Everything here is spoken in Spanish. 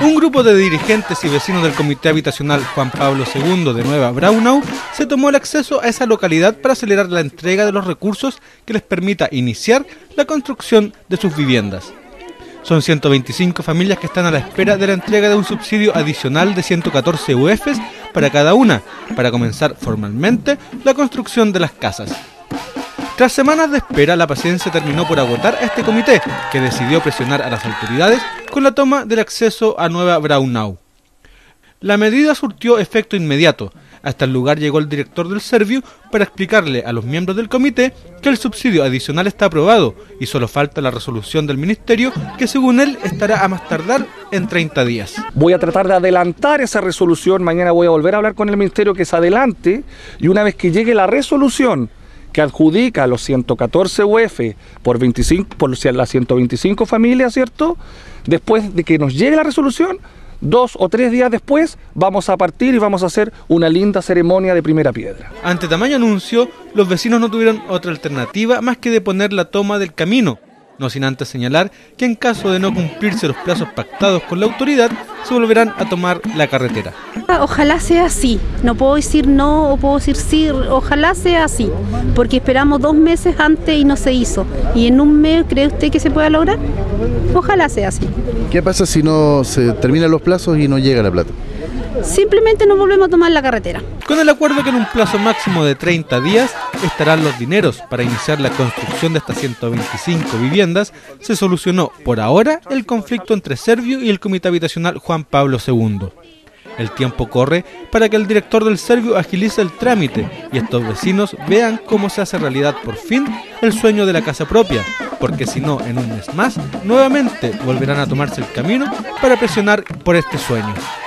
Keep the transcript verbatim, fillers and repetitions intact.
Un grupo de dirigentes y vecinos del Comité Habitacional Juan Pablo segundo de Nueva Braunau se tomó el acceso a esa localidad para acelerar la entrega de los recursos que les permita iniciar la construcción de sus viviendas. Son ciento veinticinco familias que están a la espera de la entrega de un subsidio adicional de ciento catorce U Fs para cada una, para comenzar formalmente la construcción de las casas. Tras semanas de espera, la paciencia terminó por agotar a este comité, que decidió presionar a las autoridades con la toma del acceso a Nueva Braunau. La medida surtió efecto inmediato. Hasta el lugar llegó el director del Serviu para explicarle a los miembros del comité que el subsidio adicional está aprobado y solo falta la resolución del ministerio, que según él estará a más tardar en treinta días. Voy a tratar de adelantar esa resolución, mañana voy a volver a hablar con el ministerio que se adelante, y una vez que llegue la resolución que adjudica los ciento catorce U F por, veinticinco, por las ciento veinticinco familias, ¿cierto? Después de que nos llegue la resolución, dos o tres días después, vamos a partir y vamos a hacer una linda ceremonia de primera piedra. Ante tamaño anuncio, los vecinos no tuvieron otra alternativa más que deponer la toma del camino, no sin antes señalar que en caso de no cumplirse los plazos pactados con la autoridad, se volverán a tomar la carretera. Ojalá sea así, no puedo decir no o puedo decir sí, ojalá sea así, porque esperamos dos meses antes y no se hizo. ¿Y en un mes cree usted que se pueda lograr? Ojalá sea así. ¿Qué pasa si no se terminan los plazos y no llega la plata? Simplemente no volvemos a tomar la carretera. Con el acuerdo que en un plazo máximo de treinta días estarán los dineros para iniciar la construcción de estas ciento veinticinco viviendas, se solucionó por ahora el conflicto entre Serviu y el Comité Habitacional Juan Pablo segundo. El tiempo corre para que el director del Serviu agilice el trámite y estos vecinos vean cómo se hace realidad por fin el sueño de la casa propia, porque si no, en un mes más, nuevamente volverán a tomarse el camino para presionar por este sueño.